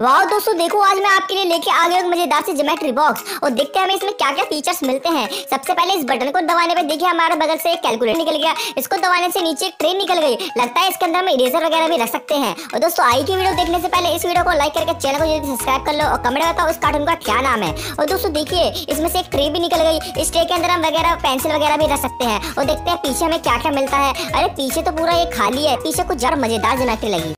वाह दोस्तों देखो, आज मैं आपके लिए लेके आ गया हूं मजेदार से ज्योमेट्री बॉक्स। और देखते हैं हमें इसमें क्या क्या फीचर्स मिलते हैं। सबसे पहले इस बटन को दबाने पे देखिए हमारे बगल से एक कैलकुलेटर निकल गया। इसको दबाने से नीचे एक ट्रेन निकल गई। लगता है इसके अंदर हम इरेजर वगैरह भी रख सकते हैं। और दोस्तों आई की वीडियो देखने से पहले इस वीडियो को लाइक करके चैनल को जल्दी सब्सक्राइब कर लो और कमेंट बताओ इस कार्टून का क्या नाम है। और दोस्तों देखिए इसमें से एक ट्रे भी निकल गई। इस ट्रे के अंदर हम वगैरह पेंसिल वगैरह भी रख सकते हैं। और देखते हैं पीछे हमें क्या क्या मिलता है। अरे पीछे तो पूरा ये खाली है, पीछे कुछ जरा मजेदार ज्योमेट्री लगी।